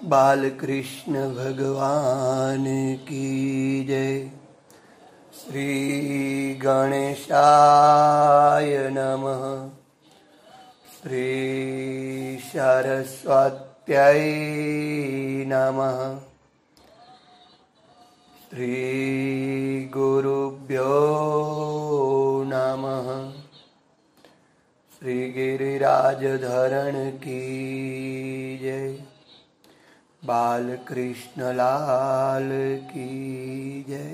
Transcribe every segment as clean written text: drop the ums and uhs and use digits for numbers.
बालकृष्ण भगवान की जय। श्री गणेशाय नमः। श्री सरस्वत्यै नमः। श्री गुरुभ्यो नमः। श्री गिरिराजधरण की जय। बालकृष्ण लाल की जय।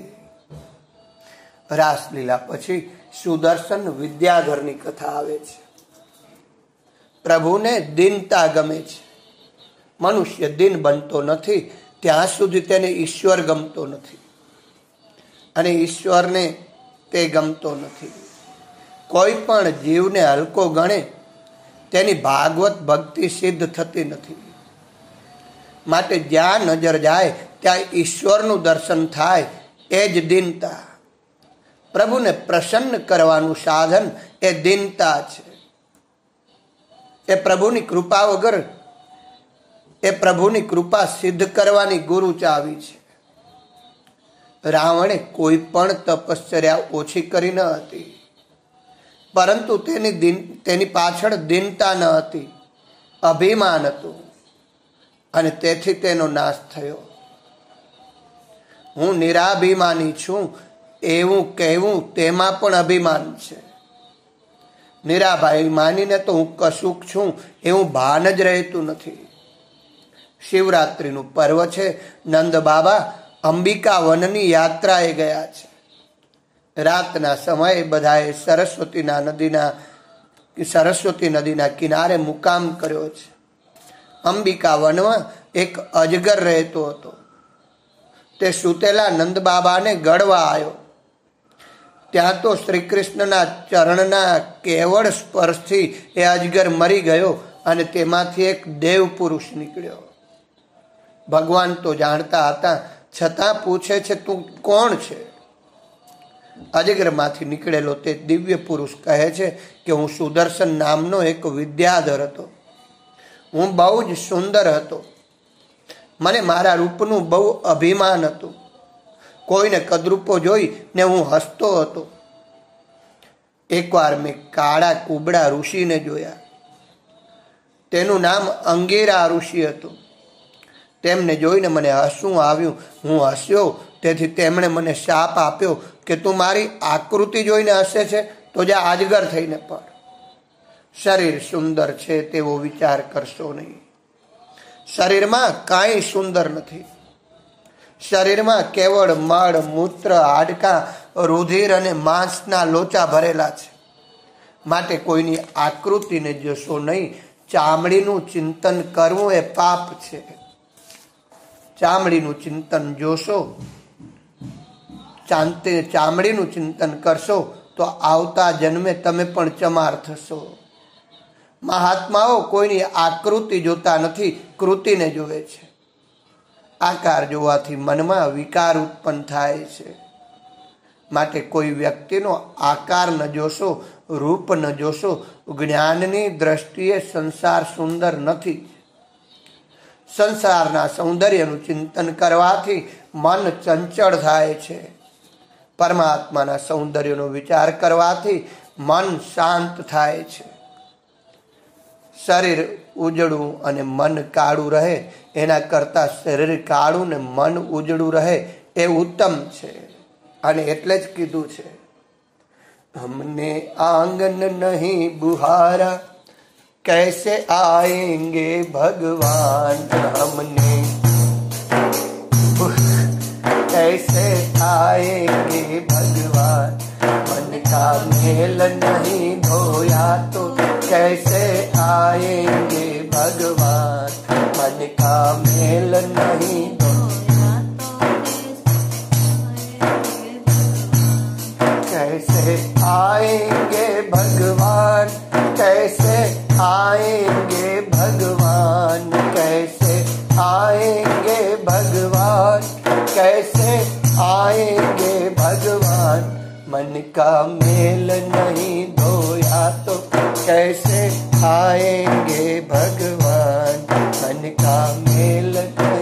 रासलीला पछी सुदर्शन विद्याधरनी कथा आवे छे। प्रभुने दीनता गमे छे। मनुष्य दीन बनतो नथी त्यां सुधी तेने ईश्वर गमतो नथी अने ईश्वरने ते गमतो नथी। कोई पण जीवने हलको गणे तेनी भागवत भक्ति सिद्ध थती नथी। माटे ज्यां नजर जाए त्यां ईश्वरनुं दर्शन थाय ए ज दीनता। प्रभुने प्रसन्न करवानुं साधन ए दीनता छे। ए प्रभुनी कृपा वगर ए प्रभुनी कृपा सिद्ध करवानी गुरु चावी छे। रावणे कोई पण तपश्चर्या ओછી કરી ન હતી, પરંતુ તેની પાછળ દીનતા ન હતી, અભિમાન હતું અને તેથી તેનો નાશ થયો। હું નિરાભિમાની છું એવું કહેવું તેમાં પણ અભિમાન છે। નિરાભિમાનીને તો હું કશુંક છું એવું ભાન જ રહેતું નથી। શિવરાત્રીનું પર્વ છે। નંદ બાબા અંબિકા વનની યાત્રાએ ગયા છે। રાતના સમયે બધાએ સરસ્વતી નદીના કિનારે મુકામ કર્યો છે। અંબિકા વનમાં એક અજગર રહેતો હતો। તે સૂતેલા નંદ બાબાને ગળવા આવ્યો। ત્યાં તો શ્રી કૃષ્ણના ચરણના કેવળ સ્પર્શથી એ અજગર મરી ગયો અને તેમાંથી એક દેવ પુરુષ નીકળ્યો। ભગવાન તો જાણતા હતા, છતાં પૂછે છે, તું કોણ છે? અજગરમાંથી નીકળેલો તે દિવ્ય પુરુષ કહે છે કે હું સુદર્શન નામનો એક વિદ્યાધર હતો। હું બહુ જ સુંદર હતો। મને મારા રૂપનું બહુ અભિમાન હતું। કોઈને કદરૂપો જોઈને હું હસતો હતો। એકવાર મેં કાળા કુબડા ઋષિને જોયા। તેનું નામ અંગીરા ઋષિ હતું। તેમને જોઈને મને હસવું આવ્યું। હું હસ્યો, તેથી તેમણે મને શાપ આપ્યો કે તું મારી આકૃતિ જોઈને હસે છે તો જા અજગર થઈને પડ। શરીર સુંદર છે તેવો વિચાર કરશો નહીં। શરીરમાં કાંઈ સુંદર નથી। શરીરમાં કેવળ મળ, મૂત્ર, હાડકાં, રુધિર અને માંસના લોચા ભરેલા છે। માટે કોઈની આકૃતિને જોશો નહીં। ચામડીનું ચિંતન કરવું એ પાપ છે। ચામડીનું ચિંતન જોશો, ચામડીનું ચિંતન કરશો તો આવતા જન્મે તમે પણ ચમાર થશો। મહાત્માઓ કોઈની આકૃતિ જોતા નથી, કૃતિને જોવે છે। આકાર જોવાથી મનમાં વિકાર ઉત્પન્ન થાય છે। માટે કોઈ વ્યક્તિનો આકાર ન જોશો, રૂપ ન જોશો। જ્ઞાનની દ્રષ્ટિએ સંસાર સુંદર નથી। સંસારના સૌંદર્યનું ચિંતન કરવાથી મન ચંચળ થાય છે। પરમાત્માના સૌંદર્યનો વિચાર કરવાથી મન શાંત થાય છે। શરીર ઉજળું અને મન કાળું રહે એના કરતાં શરીર કાળું ને મન ઉજળું રહે એ ઉત્તમ છે। અને એટલે જ કીધું છે, હમને આંગન નહીં બુહારા कैसे आएंगे भगवान। हमने कैसे आएंगे भगवान। मन का मेल नहीं धोया तो कैसे आएंगे भगवान। मन का मेल नहीं धोया कैसे आएंगे भगवान। कैसे आएंगे भगवान। कैसे आएंगे भगवान। कैसे आएंगे भगवान। मन का मेल नहीं धोया तो कैसे आएंगे भगवान। मन का मेल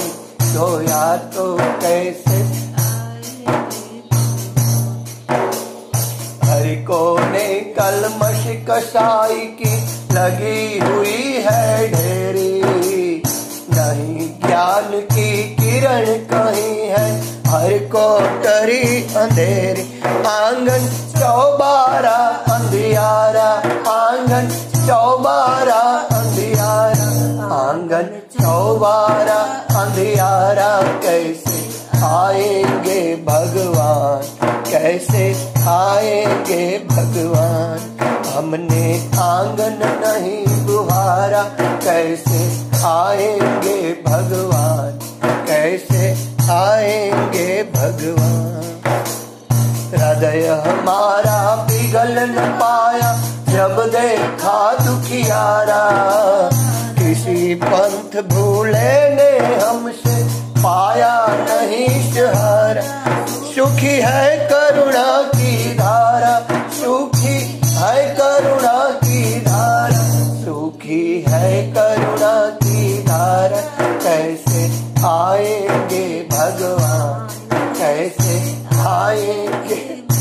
हर को ने कलमश कसाई की लगी हुई है ढेरी, नहीं ज्ञान की किरण कहीं है, हर कोठरी अंधेरी। आंगन चौबारा अंधियारा, आंगन चौबारा अंधियारा, आंगन चौबारा अंधियारा। कैसे आएंगे भगवान, कैसे आएंगे भगवान। हमने आंगन नहीं बुहारा, कैसे आएंगे भगवान, कैसे आएंगे भगवान। हृदय हमारा पिघल न पाया जब देखा दुखियारा, किसी पंथ भूले ने हमसे पाया नहीं सहारा। सुखी है करुणा की धारा, सुखी है करुणा की धारा, सुखी है करुणा की धारा। कैसे आएंगे भगवान, कैसे आएंगे।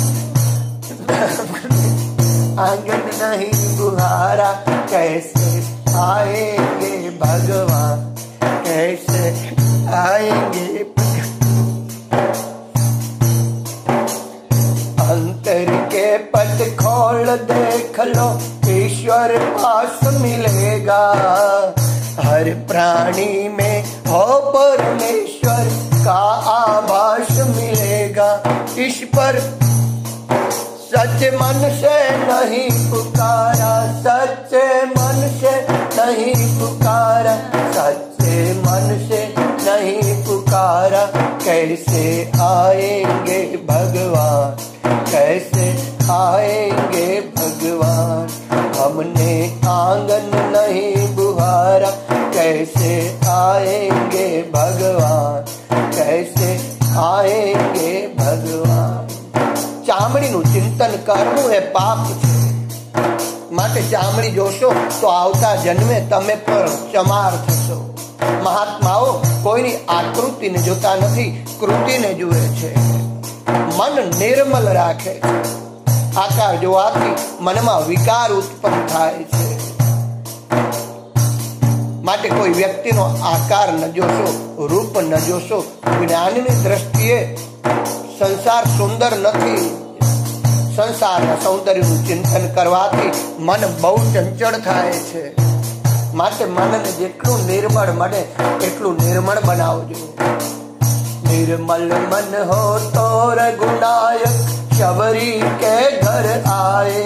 आंगन नहीं बुहारा, कैसे आएंगे भगवान, कैसे आएंगे। अंतर के पट खोल देख लो, ईश्वर पास मिलेगा। हर प्राणी में हो परमेश्वर का आभास मिलेगा। इस पर सच्चे मन से नहीं पुकारा, सच्चे मन से नहीं पुकारा, सच्चे मन से नहीं पुकारा। कैसे आएंगे भगवान, कैसे आएंगे भगवान। हमने आंगन नहीं बुहारा, कैसे आएंगे भगवान, कैसे आएंगे भगवान। ચામડીનું ચિંતન કરવું એ પાપ છે, માટે ચામડી જોશો તો આવતા જન્મે તમે પણ ચમાર થશો। મહાત્માઓ કોઈની આકૃતિને જોતા નથી, કૃતિને જુએ છે। મન નિર્મલ રાખે છે, આકાર જોવાથી મનમાં વિકાર ઉત્પન્ન થાય છે। માટે કોઈ વ્યક્તિનો આકાર ન જોશો, રૂપ ન જોશો। જ્ઞાનની દ્રષ્ટિએ સંસાર સુંદર નથી। સંસારના સૌંદર્યનું ચિંતન કરવાથી મન બહુ ચંચળ થાય છે। માટે મનને જેટલું નિર્મળ બને એટલું નિર્મળ બનાવજો। निर्मल मन हो तो रघुनायक शबरी के घर आए।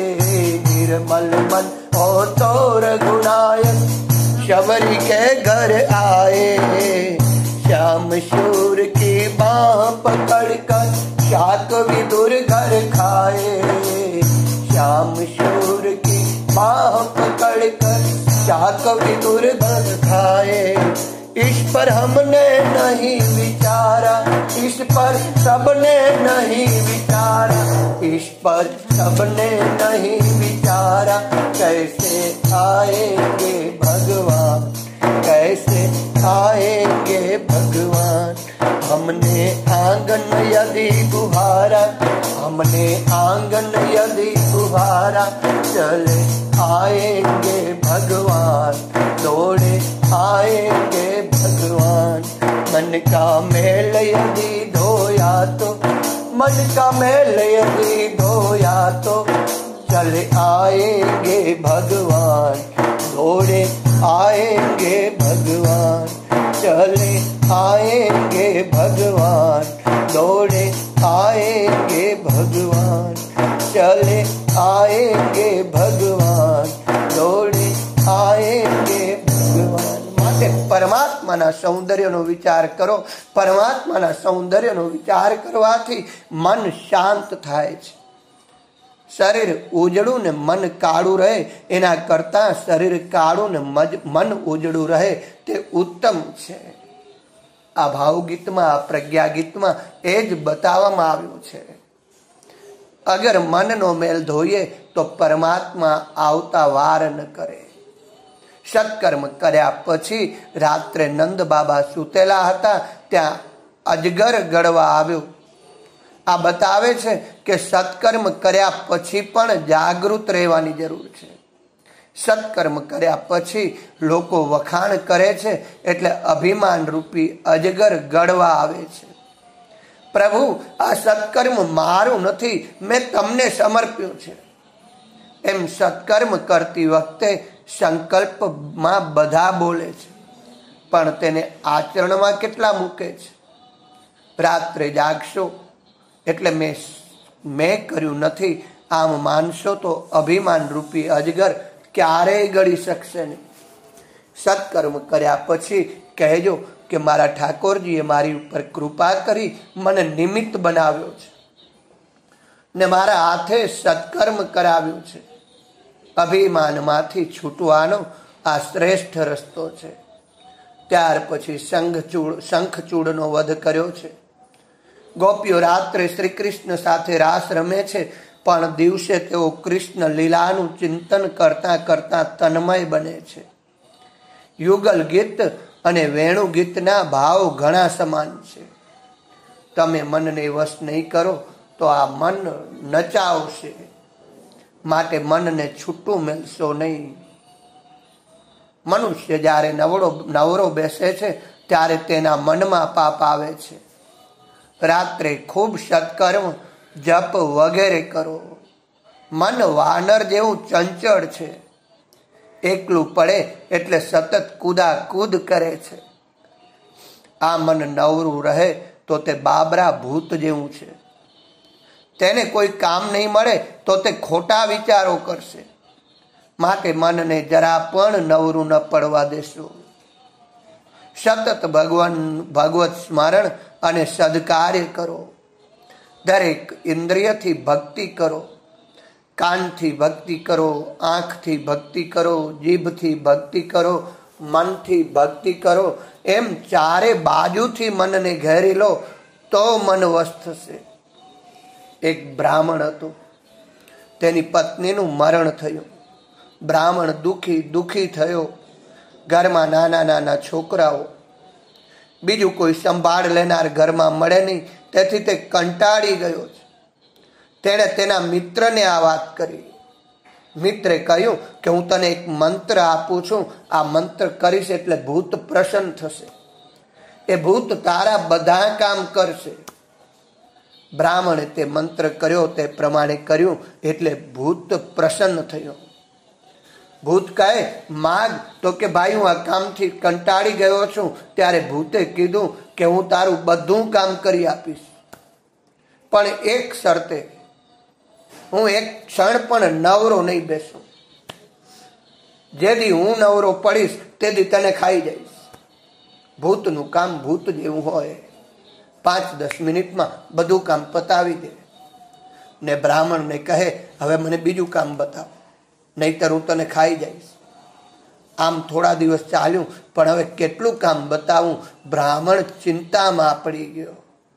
निर्मल मन हो तो रघुनायक शबरी के घर आए। श्याम शूर की बाह पकड़कर शाक विदुर घर खाए। श्याम शूर की बाह पकड़कर शाक विदुर घर खाए। इस पर हमने नहीं विचारा, इस पर सबने नहीं विचारा, इस पर सबने नहीं विचारा। कैसे आएंगे भगवान, कैसे आएंगे भगवान। हमने आंगन यदि बुहारा, हमने आंगन यदि बुहारा। चले आएंगे भगवान, दौड़े आएंगे भगवान। मन का मैल यदि धोया तो, मन का मैल यदि धोया तो चले आएंगे भगवान, दौड़े आएंगे भगवान। चले आएंगे भगवान, दौड़े आएंगे भगवान। चले आएंगे भगवान, दौड़े आएंगे भगवान। માટે પરમાત્માના સૌંદર્યનો વિચાર કરો। પરમાત્માના સૌંદર્યનો વિચાર કરવાથી મન શાંત થાય છે। શરીર ઉજળું ને મન કાળું રહે એના કરતા શરીર કાળું ને મન ઉજળું રહે તે ઉત્તમ છે। આ ભાવગીતમાં, આ પ્રજ્ઞા ગીતમાં એ જ બતાવવામાં આવ્યું છે। અગર મનનો મેલ ધોઈએ તો પરમાત્મા આવતા વાર ન કરે। સત્કર્મ કર્યા પછી રાત્રે નંદ બાબા સૂતેલા હતા, ત્યાં અજગર ગળવા આવ્યો। આ બતાવે છે કે સત્કર્મ કર્યા પછી પણ જાગૃત રહેવાની જરૂર છે. સત્કર્મ કર્યા પછી લોકો વખાણ કરે છે એટલે અભિમાન રૂપી અજગર ગળવા આવે છે. પ્રભુ, આ સત્કર્મ મારું નથી, મેં તમને સમર્પ્યું છે. એમ સત્કર્મ કરતી વખતે સંકલ્પમાં બધા બોલે છે, પણ તેને આચરણમાં કેટલા મૂકે છે? રાત્રે જાગશો એટલે મેં કર્યું નથી આમ માનશો તો અભિમાન રૂપી અજગર ક્યારેય ગળી શકશે નહીં. સત્કર્મ કર્યા પછી કહેજો કે મારા ઠાકોરજીએ મારી ઉપર કૃપા કરી મને નિમિત્ત બનાવ્યો છે ને મારા હાથે સત્કર્મ કરાવ્યું છે. અભિમાનમાંથી છૂટવાનો આ શ્રેષ્ઠ રસ્તો છે. ત્યાર પછી શંખચૂડનો વધ કર્યો છે. ગોપીઓ રાત્રે શ્રી કૃષ્ણ સાથે રાસ રમે છે, પણ દિવસે તેઓ કૃષ્ણ લીલાનું ચિંતન કરતા કરતા તન્મય બને છે. યુગલ ગીત અને વેણુ ગીતના ભાવ ઘણા સમાન છે. તમે મનને વશ નહીં કરો તો આ મન નચાવશે, માટે મનને છૂટું મેળશો નહીં. મનુષ્ય જ્યારે નવરો બેસે છે ત્યારે તેના મનમાં પાપ આવે છે. રાત્રે ખૂબ સત્કર્મ જપ વગેરે કરો. મન વાનર જેવું ચંચળ છે. એકલું પડે એટલે સતત કૂદાકૂદ કરે છે. આ મન નવરું રહે તો તે બાબરા ભૂત જેવું છે. તેને કોઈ કામ નહીં મળે તો તે ખોટા વિચારો કરશે. માટે મનને જરા પણ નવરું ન પડવા દેશો. સતત ભગવત સ્મરણ અને સદકાર્ય કરો. દરેક ઇન્દ્રિયથી ભક્તિ કરો. કાનથી ભક્તિ કરો, આંખથી ભક્તિ કરો, જીભથી ભક્તિ કરો, મનથી ભક્તિ કરો. એમ ચારે બાજુથી મનને ઘેરી લો તો મન વશ થશે. એક બ્રાહ્મણ હતો, તેની પત્નીનું મરણ થયું. બ્રાહ્મણ દુઃખી થયો. ઘરમાં નાના નાના છોકરાઓ, બીજું કોઈ સંભાળ લેનાર ઘરમાં મળે નહીં, તેથી તે કંટાળી ગયો છે. તેણે તેના મિત્રને આ વાત કરી. મિત્રે કહ્યું કે હું તને એક મંત્ર આપું છું, આ મંત્ર કરીશ એટલે ભૂત પ્રસન્ન થશે. એ ભૂત તારા બધા કામ કરશે. બ્રાહ્મણે તે મંત્ર કર્યો, તે પ્રમાણે કર્યું એટલે ભૂત પ્રસન્ન થયો. ભૂત કહે માગ, તો કે ભાઈ હું આ કામથી કંટાળી ગયો છું. ત્યારે ભૂતે કીધું કે હું તારું બધું કામ કરી આપીશ, પણ એક શરતે, હું એક ક્ષણ પણ નવરો નહીં બેસું. જેથી હું નવરો પડીશ તેથી તને ખાઈ જઈશ. ભૂતનું કામ ભૂત જેવું હોય, 5-10 મિનિટમાં બધું કામ પતાવી દે. ને બ્રાહ્મણને કહે હવે મને બીજું કામ બતાવ, નહીતર હું તને ખાઈ જઈશ. આમ થોડા દિવસ ચાલ્યું, પણ હવે કેટલું કામ બતાવું. બ્રાહ્મણ ચિંતામાં પડી ગયો.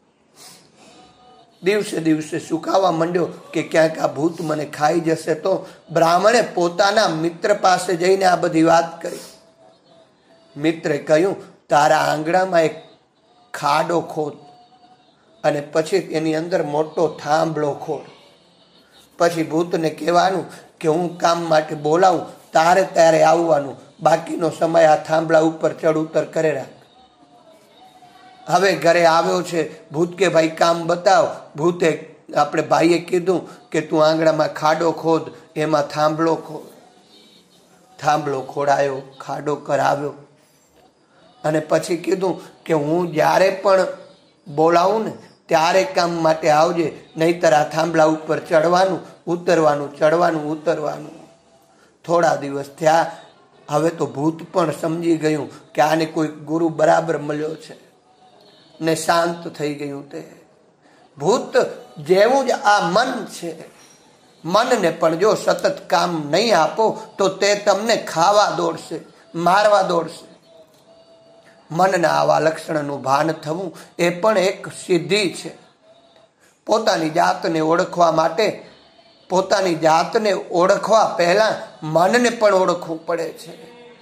દિવસે દિવસે સુકાવા માંડ્યો કે ક્યાંક આ ભૂત મને ખાઈ જશે. તો બ્રાહ્મણે પોતાના મિત્ર પાસે જઈને આ બધી વાત કરી. મિત્રે કહ્યું તારા આંગણામાં એક ખાડો ખોદ અને પછી એની અંદર મોટો થાંભલો ખોદ. પછી ભૂતને કહેવાનું કે હું કામ માટે બોલાવું ત્યારે આવવાનું, બાકીનો સમય આ થાંભલા ઉપર ચડ ઉતર કરે રાખ. હવે ઘરે આવ્યો છે ભૂત કે ભાઈ કામ બતાવ. ભૂતે આપણે ભાઈએ કીધું કે તું આંગણામાં ખાડો ખોદ, એમાં થાંભલો ખોદ. થાંભલો ખોડાયો, ખાડો કરાવ્યો અને પછી કીધું કે હું જ્યારે પણ બોલાવું ને ત્યારે કામ માટે આવજે, નહીતર આ થાંભલા ઉપર ચડવાનું ઉતરવાનું, ચડવાનું ઉતરવાનું. થોડા દિવસ થયા. હવે તો ભૂત પણ સમજી ગયું કે આને કોઈ ગુરુ બરાબર મળ્યો છે ને શાંત થઈ ગયું. તે ભૂત જેવું જ આ મન છે. મનને પણ જો સતત કામ નહીં આપો તો તે તમને ખાવા દોડશે, મારવા દોડશે. મનના આવા લક્ષણનું ભાન થવું એ પણ એક સિદ્ધિ છે. પોતાની જાતને ઓળખવા માટે, પોતાની જાતને ઓળખવા પહેલા મનને પણ ઓળખવું પડે છે.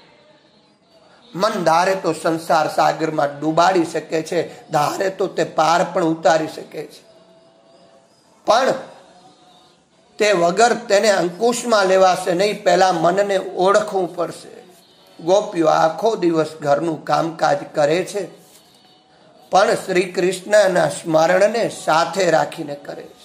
મન ધારે તો સંસાર સાગરમાં ડૂબાડી શકે છે, ધારે તો તે પાર પણ ઉતારી શકે છે. પણ તે વગર તેને અંકુશમાં લેવાશે નહીં. પહેલા મનને ઓળખવું પડશે. ગોપીઓ આખો દિવસ ઘરનું કામકાજ કરે છે, પણ શ્રી કૃષ્ણના સ્મરણને સાથે રાખીને કરે છે.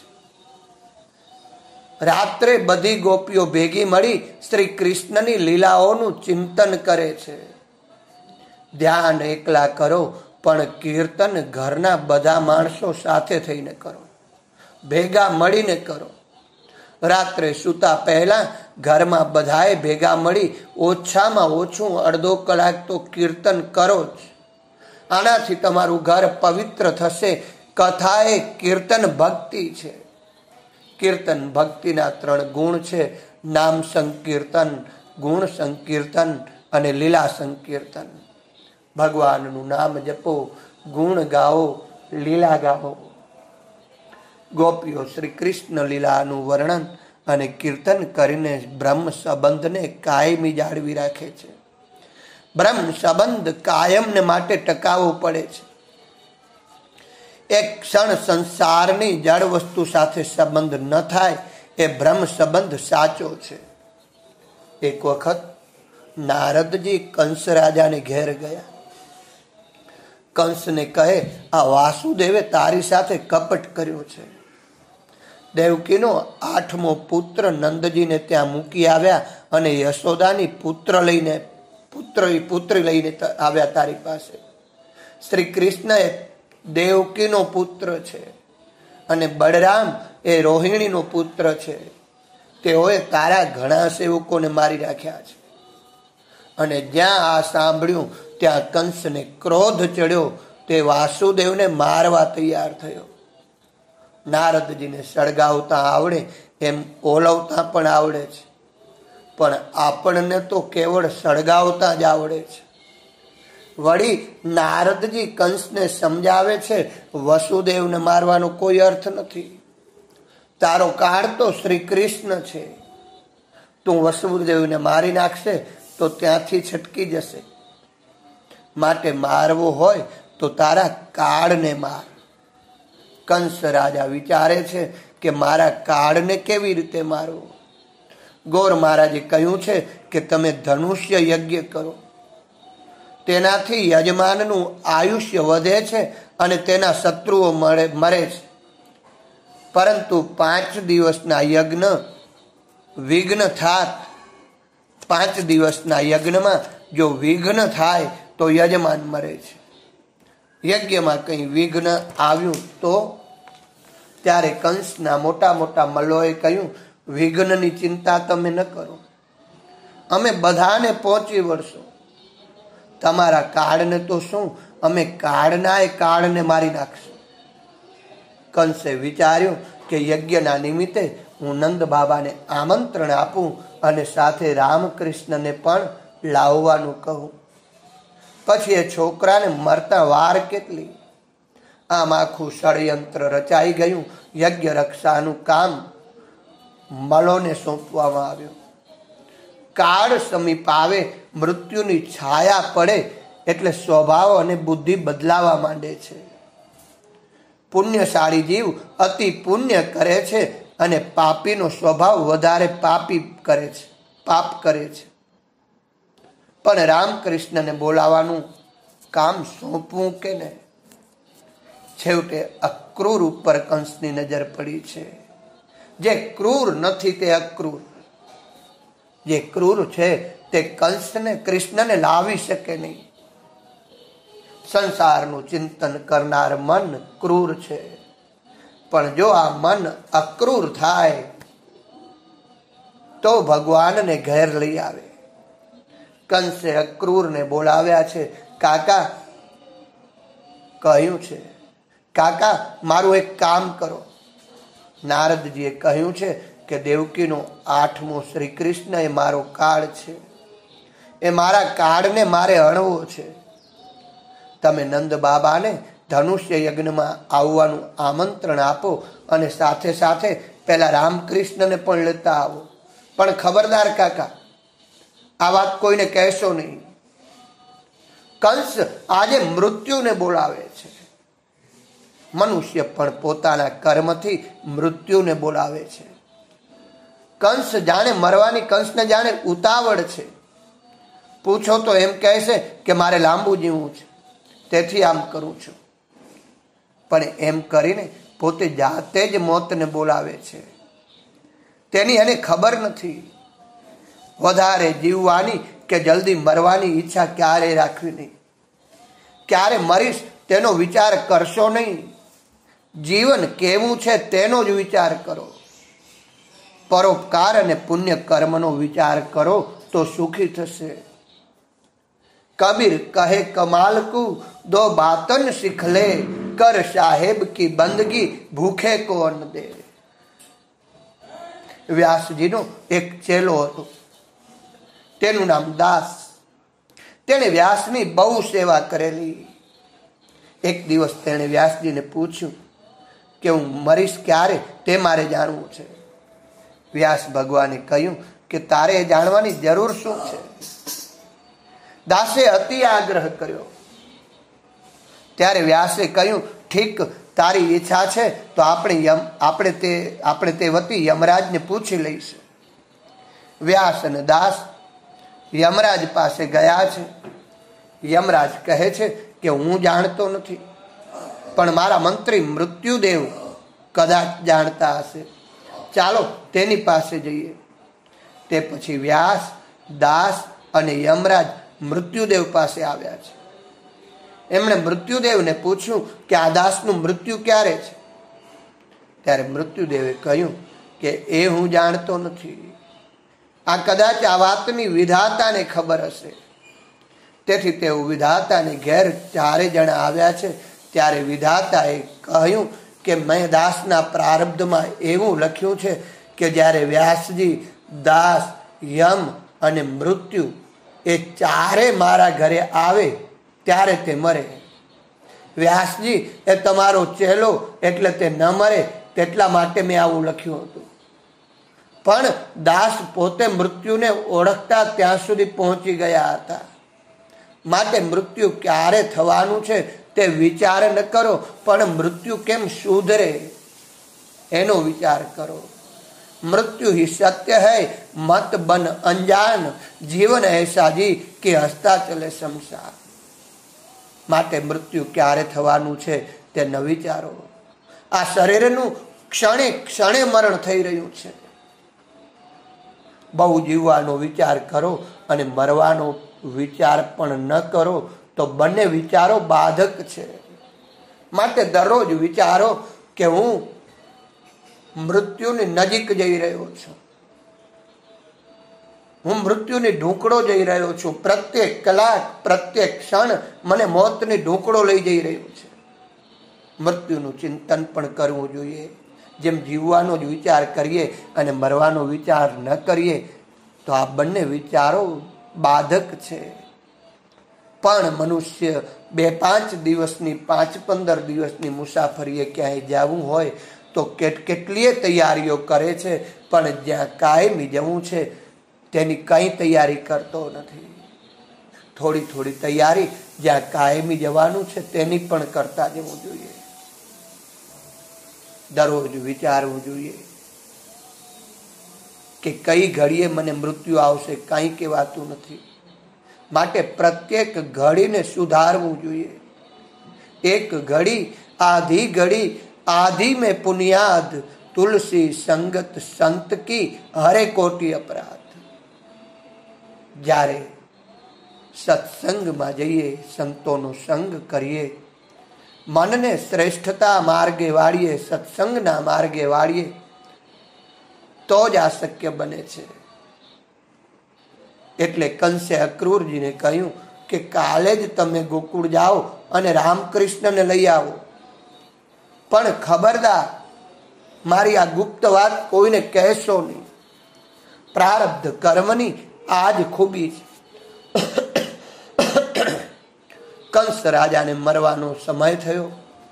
રાત્રે બધી ગોપીઓ ભેગી મળી શ્રી કૃષ્ણની લીલાઓનું ચિંતન કરે છે. ધ્યાન એકલા કરો, પણ કીર્તન ઘરના બધા માણસો સાથે થઈને કરો, ભેગા મળીને કરો. રાત્રે સૂતા પહેલા ઘરમાં બધાએ ભેગા મળી ઓછામાં ઓછું અડધો કલાક તો કીર્તન કરો જ. આનાથી તમારું ઘર પવિત્ર થશે. કથા એ કીર્તન ભક્તિ છે. કીર્તન ભક્તિના 3 ગુણ છે: નામ સંકીર્તન, ગુણ સંકીર્તન અને લીલા સંકીર્તન. ભગવાનનું નામ જપો, ગુણ ગાઓ, લીલા ગાઓ. ગોપીઓ શ્રી કૃષ્ણ લીલાનું વર્ણન અને કીર્તન કરીને બ્રહ્મ સંબંધને કાયમી જાળવી રાખે છે. બ્રહ્મ સંબંધ કાયમને માટે ટકાવવો પડે છે. એક ક્ષણ સંસારની જળ વસ્તુ સાથે સંબંધ ન થાય એ બ્રહ્મ સંબંધ સાચો છે. એક વખત નારદજી કંસ રાજાને ઘેર ગયા. કંસને કહે, આ વાસુદેવે તારી સાથે કપટ કર્યો છે. દેવકીનો 8મો પુત્ર નંદજીને ત્યાં મૂકી આવ્યા અને યશોદાની પુત્રી લઈને આવ્યા તારી પાસે. શ્રી કૃષ્ણ એ દેવકીનો પુત્ર છે અને બળરામ એ રોહિણીનો પુત્ર છે. તેઓએ તારા ઘણા સેવકોને મારી રાખ્યા છે. અને જ્યાં આ સાંભળ્યું ત્યાં કંસને ક્રોધ ચડ્યો. તે વાસુદેવને મારવા તૈયાર થયો. નારદજીને સળગાવતા આવડે એમ ઓલવતા પણ આવડે છે, પણ આપણને તો કેવળ સળગાવતા જ આવડે છે. વળી નારદજી કંસને સમજાવે છે, વસુદેવને મારવાનો કોઈ અર્થ નથી. તારો કાળ તો શ્રી કૃષ્ણ છે. તું વસુદેવને મારી નાખશે તો ત્યાંથી છટકી જશે. માટે મારવો હોય તો તારા કાળને માર. કંસ રાજા વિચારે છે કે મારા કાળને કેવી રીતે મારવો. ગોર મહારાજે કહ્યું છે કે તમે ધનુષ્ય યજ્ઞ કરો. તેનાથી યજમાનનું આયુષ્ય વધે છે અને તેના શત્રુઓ મરે છે. પરંતુ 5 દિવસના યજ્ઞ વિઘ્ન થાત. 5 દિવસના યજ્ઞમાં જો વિઘ્ન થાય તો યજમાન મરે છે. યજ્ઞમાં કંઈ વિઘ્ન આવ્યું તો ત્યારે કંસના મોટા મોટા મલ્લોએ કહ્યું, વિઘ્નની ચિંતા તમે ન કરો, અમે બધાને પહોંચી વળશું. તમારા કાળને તો શું, અમે કાળને મારી નાખશું. કંસે વિચાર્યું કે યજ્ઞના નિમિત્તે હું નંદ બાબાને આમંત્રણ આપું અને સાથે રામકૃષ્ણને પણ લાવવાનું કહું. પછી એ છોકરાને મરતા વાર કેટલી. આમ આખું ષડયંત્ર રચાઈ ગયું. યજ્ઞ રક્ષાનું કામ મલોને સોંપવામાં આવ્યું. કાળ સમીપ આવે, મૃત્યુની છાયા પડે એટલે સ્વભાવ અને બુદ્ધિ બદલાવા માંડે છે. પુણ્યશાળી જીવ અતિ પુણ્ય કરે છે અને પાપીનો સ્વભાવ વધારે પાપ કરે છે. પણ રામકૃષ્ણને બોલાવાનું કામ સોંપવું કે ને. છેવટે અક્રૂર ઉપર કંસની નજર પડી છે. જે ક્રૂર નથી તે અક્રૂર, જે ક્રૂર છે તે કૃષ્ણને લાવી શકે નહીં. સંસારનું ચિંતન કરનાર મન ક્રૂર છે, પણ જો આ મન અક્રૂર થાય તો ભગવાનને ઘેર લઈ આવે. કંસે અક્રૂરને બોલાવ્યા છે. કાકા કહ્યું છે, કાકા મારું એક કામ કરો. નારદજીએ કહ્યું છે કે દેવકીનો 8મો શ્રી કૃષ્ણ એ મારો કાળ છે. એ મારા કાળને મારે અણવો છે. તમે નંદ બાબાને ધનુષ્ય યજ્ઞમાં આવવાનું આમંત્રણ આપો અને સાથે સાથે પેલા રામકૃષ્ણને પણ લેતા આવો. પણ ખબરદાર કાકા, આ વાત કોઈને કહેશો નહીં. કંસ આજે મૃત્યુને બોલાવે છે. મનુષ્ય પણ પોતાના કર્મથી મૃત્યુને બોલાવે છે. કંસ જાણે મરવાની, કંસને જાણે ઉતાવળ છે. પૂછો તો એમ કહે છે કે મારે લાંબુ જીવવું છે, તેથી આમ કરું છું. પણ એમ કરીને પોતે જાતે જ મોતને બોલાવે છે. તેની એને ખબર નથી. વધારે જીવવાની કે જલ્દી મરવાની ઈચ્છા ક્યારે રાખવી નહીં. ક્યારે મરીશ તેનો વિચાર કરશો નહીં. જીવન કેવું છે તેનો જ વિચાર કરો. પરોપકાર અને પુણ્ય કર્મનો વિચાર કરો તો સુખી થશે. કબીર કહે કમાલ કુ દો બાતન શીખ લે, કર સાહેબ કી બંદગી ભૂખે કો અન્ન દે. વ્યાસજીનો એક ચેલો હતો, તેનું નામ દાસ. તેણે વ્યાસની બહુ સેવા કરેલી. એક દિવસ તેણે વ્યાસજીને પૂછ્યું કે હું મરીશ ક્યારે તે મારે જાણવું છે. વ્યાસ ભગવાને કહ્યું કે તારે એ જાણવાની જરૂર શું છે? દાસે અતિ આગ્રહ કર્યો. ત્યારે વ્યાસે કહ્યું, ઠીક, તારી ઈચ્છા છે તો આપણે તે વતી યમરાજને પૂછી લઈશું. વ્યાસ અને દાસ યમરાજ પાસે ગયા છે. યમરાજ કહે છે કે હું જાણતો નથી, પણ મારા મંત્રી મૃત્યુદેવ કદાચ જાણતા હશે. ચાલો તેની પાસે જઈએ. તે પછી વ્યાસ, દાસ અને યમરાજ મૃત્યુદેવ પાસે આવ્યા છે. એમણે મૃત્યુદેવને પૂછ્યું કે આ દાસનું મૃત્યુ ક્યારે છે? ત્યારે મૃત્યુદેવે કહ્યું કે એ હું જાણતો નથી. આ કદાચ આ વાતની વિધાતાને ખબર હશે. તેથી તેઓ વિધાતાને ઘેર ચારે જણા આવ્યા છે. ત્યારે વિધાતાએ કહ્યું કે મેં દાસના પ્રારબ્ધમાં એવું લખ્યું છે કે જ્યારે વ્યાસજી, દાસ, યમ અને મૃત્યુ એ ચારે મારા ઘરે આવે ત્યારે તે મરે. વ્યાસજી એ તમારો ચેલો એટલે તે ન મરે, તેટલા માટે મેં આવું લખ્યું હતું. પણ દાસ પોતે મૃત્યુને ઓળખતા ત્યાં સુધી પહોંચી ગયા હતા. માટે મૃત્યુ ક્યારે થવાનું છે તે વિચાર ન કરો, પણ મૃત્યુ કેમ સુધરે એનો વિચાર કરો. मृत्यु ही सत्य है, मत बन अनजान, जीवन ऐसा જી કે હસતા ચલે સંસાર. માટે મૃત્યુ ક્યારે થવાનું છે તે ન વિચારો. આ શરીરનું ક્ષણે ક્ષણે મરણ થઈ રહ્યું છે. બહુ જીવવાનો વિચાર કરો અને મરવાનો વિચાર પણ ન કરો તો બંને વિચારો બાધક છે. માટે દરરોજ વિચારો કે હું મૃત્યુની નજીક જઈ રહ્યો છું, હું મૃત્યુની ઢૂંકડો જઈ રહ્યો છું. પ્રત્યેક કલાક, પ્રત્યેક ક્ષણ મને મોતની ઢૂંકડો લઈ જઈ રહ્યું છે. મૃત્યુનું ચિંતન પણ કરવું જોઈએ. જેમ જીવવાનો જ વિચાર કરીએ અને મરવાનો વિચાર ન કરીએ તો આ બંને વિચારો બાધક છે. પણ મનુષ્ય 2-5 દિવસની, 5-15 દિવસની મુસાફરીએ ક્યાંય જવું હોય તો કેટલીય તૈયારીઓ કરે છે, પણ જ્યાં કાયમી જવું છે તેની કંઈ તૈયારી કરતો નથી. થોડી થોડી તૈયારી જ્યાં કાયમી જવાનું છે તેની પણ કરતા જવું જોઈએ. દરરોજ વિચારવું જોઈએ કે કઈ ઘડીએ મને મૃત્યુ આવશે, કંઈ કહેવાતું નથી. માટે પ્રત્યેક ઘડીને સુધારવું જોઈએ. એક ઘડી આધી ઘડી आधि में पुनियाद, तुलसी संगत संत की हरे कोटि अपराध. જ્યારે સત્સંગમાં જઈએ, સંતોનો સંગ કરીએ, મનને શ્રેષ્ઠતા માર્ગે વાળીએ, સત્સંગના માર્ગે વાળીએ તો જ આ શક્ય બને છે. એટલે કંસે અક્રૂરજીને કહ્યું કે કાલે જ તમે ગોકુળ જાઓ અને રામકૃષ્ણને લઈ આવો, પણ ખબરદાર મારી આ ગુપ્ત વાત કોઈને કહેશો નહીં. પ્રારબ્ધ કર્મની આ જ ખૂબી છે. કંસ રાજાને મરવાનો સમય થયો,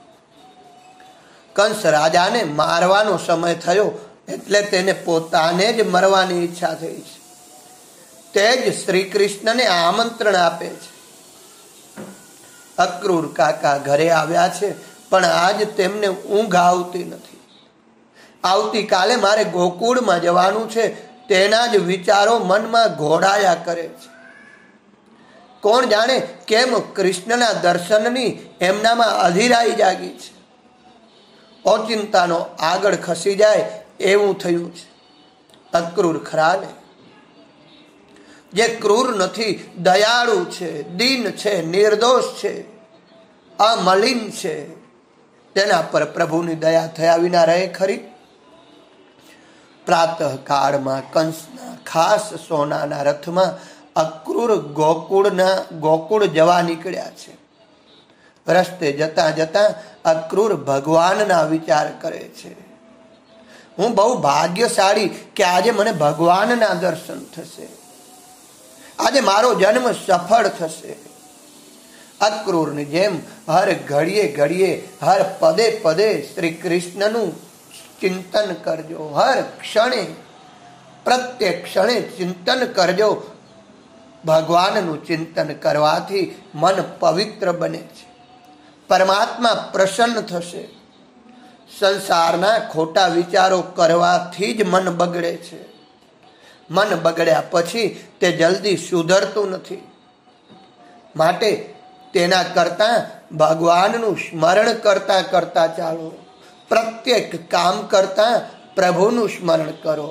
કંસ રાજાને મારવાનો સમય થયો એટલે તેને પોતાને જ મરવાની ઈચ્છા થઈ છે. તે જ શ્રી કૃષ્ણને આમંત્રણ આપે છે. અક્રૂર કાકા ઘરે આવ્યા છે. પણ આજ તેમને ઊંઘ આવતી નથી. આવતીકાલે મારે ગોકુળમાં જવાનું છે તેના જ વિચારો મનમાં ઘોડાયા કરે છે. કોણ જાણે કેમ કૃષ્ણના દર્શનની એમનામાં અધીરાઈ જાગી છે. ઓચિંતાનો આગળ ખસી જાય એવું થયું છે. અક્રૂર ખરા ને? જે ક્રૂર નથી, દયાળુ છે, દીન છે, નિર્દોષ છે, અમલિન છે, તેના પર પ્રભુની દયા થયા વિના રહે ખરી? પ્રાતઃ કાળમાં કંસના ખાસ સોનાના રથમાં અક્રૂર ગોકુળ જવા નીકળ્યા છે. રસ્તે જતા જતા અક્રૂર ભગવાનના વિચાર કરે છે. હું બહુ ભાગ્યશાળી કે આજે મને ભગવાનના દર્શન થશે, આજે મારો જન્મ સફળ થશે. અક્રૂરની જેમ હર ઘડીએ ઘડીએ, હર પદે પદે શ્રી કૃષ્ણનું ચિંતન કરજો. હર ક્ષણે, પ્રત્યેક ક્ષણે ચિંતન કરજો. ભગવાનનું ચિંતન કરવાથી મન પવિત્ર બને છે, પરમાત્મા પ્રસન્ન થશે. સંસારના ખોટા વિચારો કરવાથી જ મન બગડે છે. મન બગડ્યા પછી તે જલ્દી સુધરતું નથી. માટે તેના કરતા ભગવાનનું સ્મરણ કરતા કરતા ચાલો. પ્રત્યેક કામ કરતા પ્રભુનું સ્મરણ કરો.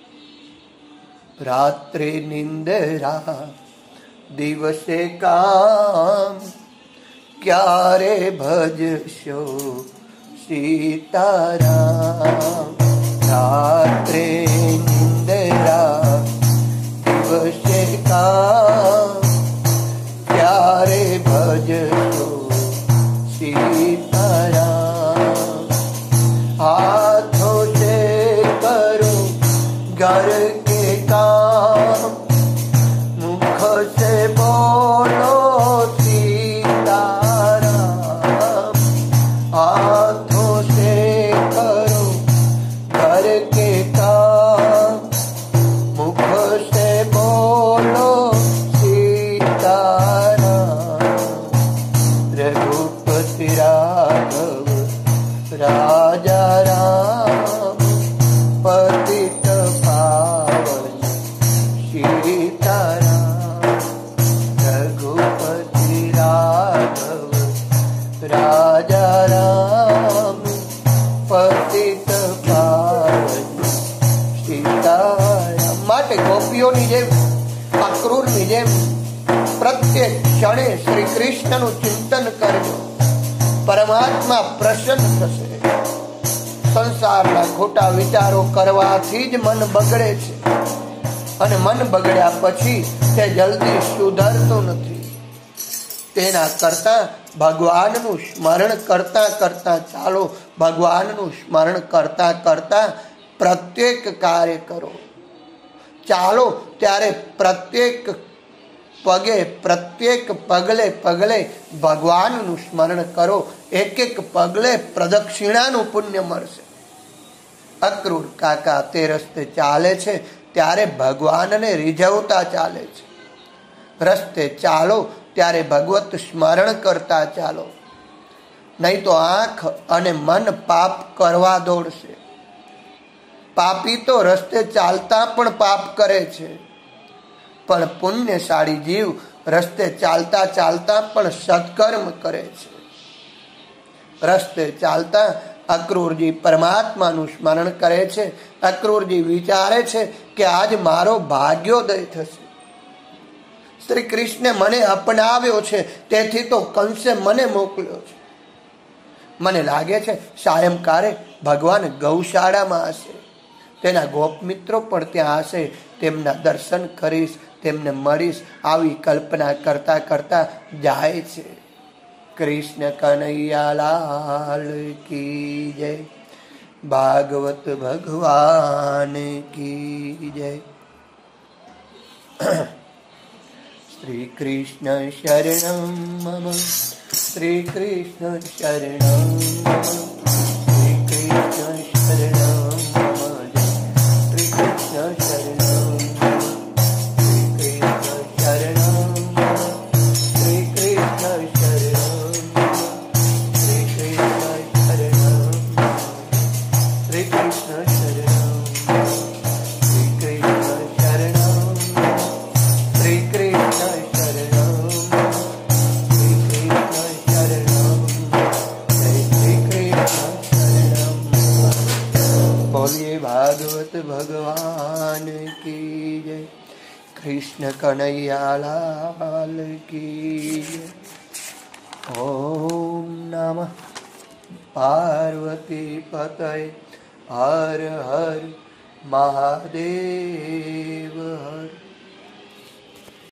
રાત્રે નિંદરા, દિવસે કામ, ક્યારે ભજશો સીતારામ. રાત્રે નિંદરા, દિવસે કામ, ક્યારે ભજશો સીતારામ. हाथों से करो घर के काम, मुख से बोलो सीताराम. हाथों से करो घर के काम, मुख से बोलो सीताराम. रघुपति राघव राजा राम, पतित पावन सीताराम. रघुपति राघव राजा राम, पतित पावन सीताराम. માટે ગોપીઓની જેમ, અક્રૂરની જેમ પ્રત્યેક ક્ષણે શ્રી કૃષ્ણનું ચિંતન કરજો. પરમાત્મા પ્રસન્ન થશે. સંસારના ખોટા વિચારો કરવાથી જ મન બગડે છે, અને મન બગડ્યા પછી તે જલ્દી સુધરતું નથી. તેના કરતા ભગવાનનું સ્મરણ કરતા કરતા ચાલો. ભગવાનનું સ્મરણ કરતા કરતા પ્રત્યેક કાર્ય કરો. ચાલો ત્યારે પ્રત્યેક પગે, પ્રત્યેક પગલે પગલે ભગવાનનું સ્મરણ કરો. એક એક પગલે પ્રદક્ષિણાનું પુણ્ય મળશે. અક્રૂર કાકા તે રસ્તે ચાલે છે ત્યારે ભગવાનને રીઝવતા ચાલે છે. રસ્તે ચાલો ત્યારે ભગવત સ્મરણ કરતા ચાલો, નહીં તો આંખ અને મન પાપ કરવા દોડશે. પાપી તો રસ્તે ચાલતા પણ પાપ કરે છે, પણ પુણ્યશાળી જીવ રસ્તે ચાલતા ચાલતા પણ સત્કર્મ કરે છે. રસ્તે ચાલતા અક્રૂરજી પરમાત્માનું સ્મરણ કરે છે. અક્રૂરજી વિચારે છે કે આજ મારો ભાગ્યોદય થશે. શ્રી કૃષ્ણે મને અપનાવ્યો છે, તેથી તો કંસે મને મોકલ્યો છે. મને લાગે છે સાયંકાળે ભગવાન ગૌશાળામાં હશે. તેના ગોપ મિત્રો પણ ત્યાં હશે. તેમના દર્શન કરીશ, તેમને મળીશ, આવી કલ્પના કરતા કરતા જાય છે. કૃષ્ણ કનૈયા લાલ કી જય, ભાગવત ભગવાન કી જય. શ્રી કૃષ્ણ શરણમ મમ, શ્રી કૃષ્ણ શરણમ મમ, શ્રી કૃષ્ણ શરણમ મમ, શ્રી કૃષ્ણ શરણમ, શ્રી કૃષ્ણ શરણમ, શ્રી કૃષ્ણ શરણમ, શ્રી કૃષ્ણ भगवान की जय। कृष्ण कन्हैया लाल की जय। ओम नमः पार्वती पतये हर हर महादेव हर।